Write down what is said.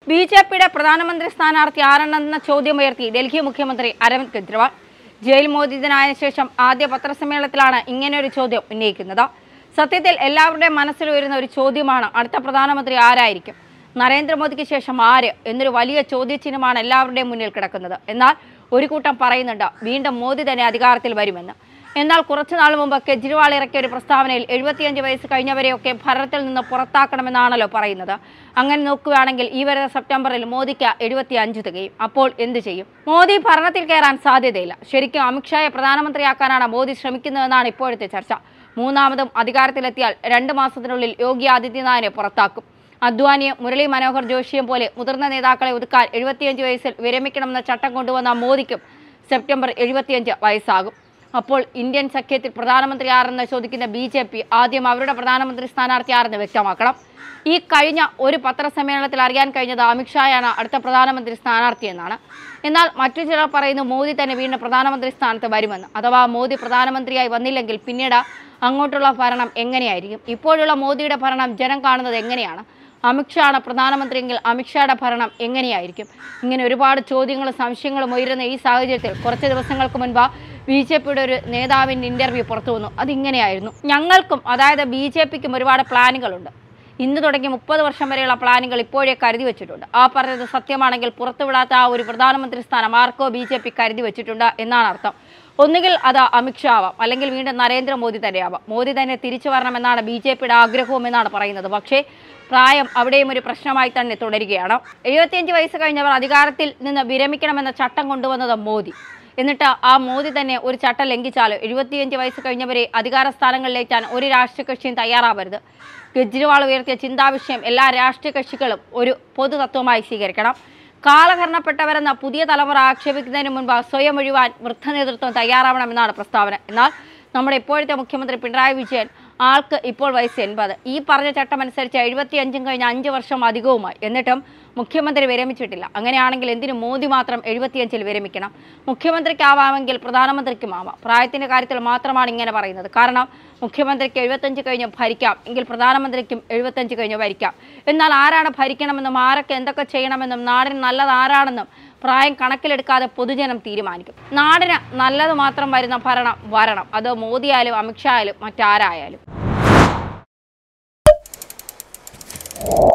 ബിജെപിയുടെ പ്രധാനമന്ത്രി സ്ഥാനാർത്ഥി ആരാണെന്ന ചോദ്യമുയർത്തി ഡൽഹി മുഖ്യമന്ത്രി അരവിന്ദ് കെജ്രിവാൾ. ജയിൽ മോചിതനായ ശേഷം ആദ്യ പത്രസമ്മേളനത്തിലാണ് ഇങ്ങനെയൊരു ചോദ്യം ഉന്നയിക്കുന്നത്. സത്യത്തിൽ എല്ലാവരുടെയും മനസ്സിൽ വരുന്ന ഒരു ചോദ്യമാണ് അടുത്ത പ്രധാനമന്ത്രി ആരായിരിക്കും, നരേന്ദ്രമോദിക്ക് ശേഷം ആര് എന്നൊരു വലിയ ചോദ്യചിഹ്നമാണ് എല്ലാവരുടെയും മുന്നിൽ കിടക്കുന്നത്. എന്നാൽ ഒരു കൂട്ടം പറയുന്നുണ്ട് വീണ്ടും മോദി തന്നെ അധികാരത്തിൽ വരുമെന്ന്. എന്നാൽ കുറച്ചുനാൾ മുമ്പ് കെജ്രിവാൾ ഇറക്കിയ ഒരു പ്രസ്താവനയിൽ 75 വയസ്സ് കഴിഞ്ഞവരെയൊക്കെ ഭരണത്തിൽ നിന്ന് പുറത്താക്കണമെന്നാണല്ലോ പറയുന്നത്. അങ്ങനെ നോക്കുകയാണെങ്കിൽ ഈ വരുന്ന സെപ്റ്റംബറിൽ മോദിക്ക് 75 തികയും. അപ്പോൾ എന്ത് ചെയ്യും? മോദി ഭരണത്തിൽ കയറാൻ സാധ്യതയില്ല. ശരിക്കും അമിത്ഷായെ പ്രധാനമന്ത്രിയാക്കാനാണ് മോദി ശ്രമിക്കുന്നതെന്നാണ് ഇപ്പോഴത്തെ ചർച്ച. മൂന്നാമതും അധികാരത്തിലെത്തിയാൽ 2 മാസത്തിനുള്ളിൽ യോഗി ആദിത്യനാഥിനെ പുറത്താക്കും. അദ്വാനിയും മുരളി മനോഹർ ജോഷിയും പോലെ മുതിർന്ന നേതാക്കളെ ഒതുക്കാൻ 75 വയസ്സിൽ വിരമിക്കണമെന്ന ചട്ടം കൊണ്ടുവന്ന മോദിക്കും സെപ്റ്റംബർ 75 വയസ്സാകും. അപ്പോൾ ഇന്ത്യൻ സഖ്യത്തിൽ പ്രധാനമന്ത്രി ആരെന്ന് ചോദിക്കുന്ന ബിജെപി ആദ്യം അവരുടെ പ്രധാനമന്ത്രി സ്ഥാനാർത്ഥി ആരെന്ന് വ്യക്തമാക്കണം. ഈ കഴിഞ്ഞ ഒരു പത്രസമ്മേളനത്തിൽ അറിയാൻ കഴിഞ്ഞത് അമിത്ഷായാണ് അടുത്ത പ്രധാനമന്ത്രി സ്ഥാനാർത്ഥി എന്നാണ്. എന്നാൽ മറ്റു ചിലർ പറയുന്നു മോദി തന്നെ വീണ്ടും പ്രധാനമന്ത്രി സ്ഥാനത്ത് വരുമെന്ന്. അഥവാ മോദി പ്രധാനമന്ത്രിയായി വന്നില്ലെങ്കിൽ പിന്നീട് അങ്ങോട്ടുള്ള ഭരണം എങ്ങനെയായിരിക്കും? ഇപ്പോഴുള്ള മോദിയുടെ ഭരണം ജനം കാണുന്നത് എങ്ങനെയാണ്? അമിത്ഷാണ് പ്രധാനമന്ത്രിയെങ്കിൽ അമിത്ഷായുടെ ഭരണം എങ്ങനെയായിരിക്കും? ഇങ്ങനെ ഒരുപാട് ചോദ്യങ്ങളും സംശയങ്ങളും ഉയരുന്ന ഈ സാഹചര്യത്തിൽ കുറച്ച് ദിവസങ്ങൾക്ക് മുൻപ് ബിജെപിയുടെ ഒരു നേതാവിൻ്റെ ഇന്റർവ്യൂ പുറത്തു വന്നു. അതിങ്ങനെയായിരുന്നു: ഞങ്ങൾക്കും, അതായത് ബിജെപിക്കും ഒരുപാട് പ്ലാനുകളുണ്ട്. ഇന്ന് തുടങ്ങി 30 വർഷം വരെയുള്ള പ്ലാനുകൾ ഇപ്പോഴേ കരുതി വെച്ചിട്ടുണ്ട്. ആ പറഞ്ഞത് സത്യമാണെങ്കിൽ പുറത്തുവിടാത്ത ആ ഒരു പ്രധാനമന്ത്രി സ്ഥാനം ആർക്കോ ബിജെപി കരുതി വെച്ചിട്ടുണ്ട് എന്നാണ് അർത്ഥം. ഒന്നുകിൽ അത് അമിത്ഷാ ആവാം, അല്ലെങ്കിൽ വീണ്ടും നരേന്ദ്രമോദി തന്നെയാവാം. മോദി തന്നെ തിരിച്ചു വരണമെന്നാണ് ബിജെപിയുടെ ആഗ്രഹവും എന്നാണ് പറയുന്നത്. പക്ഷേ പ്രായം അവിടെയും ഒരു പ്രശ്നമായി തന്നെ തുടരുകയാണ്. 75 വയസ്സ് കഴിഞ്ഞവർ അധികാരത്തിൽ നിന്ന് വിരമിക്കണമെന്ന ചട്ടം കൊണ്ടുവന്നത് മോദി. എന്നിട്ട് ആ മോദി തന്നെ ഒരു ചട്ടം ലംഘിച്ചാൽ 75 വയസ്സ് കഴിഞ്ഞവരെ അധികാര സ്ഥാനങ്ങളിലേറ്റാൻ ഒരു രാഷ്ട്രീയ കക്ഷിയും തയ്യാറാവരുത്. കെജ്രിവാൾ ഉയർത്തിയ ചിന്താവിഷയം എല്ലാ രാഷ്ട്രീയ കക്ഷികളും ഒരു പൊതു തത്വമായി സ്വീകരിക്കണം. കാലഹരണപ്പെട്ടവരെന്ന പുതിയ തലമുറ ആക്ഷേപിക്കുന്നതിന് മുൻപ് സ്വയം ഒഴിവാൻ വൃദ്ധ നേതൃത്വം തയ്യാറാവണമെന്നാണ് പ്രസ്താവന. എന്നാൽ നമ്മുടെ ഇപ്പോഴത്തെ മുഖ്യമന്ത്രി പിണറായി വിജയൻ, ആൾക്ക് ഇപ്പോൾ വയസ്സ് 80. ഈ പറഞ്ഞ ചട്ടമനുസരിച്ച് 75 കഴിഞ്ഞ 5 വർഷം അധികവുമായി. എന്നിട്ടും മുഖ്യമന്ത്രി വിരമിച്ചിട്ടില്ല. അങ്ങനെയാണെങ്കിൽ എന്തിനു മോദി മാത്രം 75 വിരമിക്കണം? മുഖ്യമന്ത്രിക്കാവാമെങ്കിൽ പ്രധാനമന്ത്രിക്കും ആവാം. പ്രായത്തിൻ്റെ കാര്യത്തിൽ മാത്രമാണ് ഇങ്ങനെ പറയുന്നത്. കാരണം മുഖ്യമന്ത്രിക്ക് 75 കഴിഞ്ഞ് ഭരിക്കാം, എങ്കിൽ പ്രധാനമന്ത്രിക്കും 75 കഴിഞ്ഞ് ഭരിക്കാം. എന്നാൽ ആരാണ് ഭരിക്കണമെന്നും ആരൊക്കെ എന്തൊക്കെ ചെയ്യണമെന്നും നാടിന് നല്ലത് ആരാണെന്നും പ്രായം കണക്കിലെടുക്കാതെ പൊതുജനം തീരുമാനിക്കും. നാടിന് നല്ലത് മാത്രം വരുന്ന ഭരണം വരണം. അത് മോദിയായാലും അമിത്ഷാ ആയാലും മറ്റാരായാലും.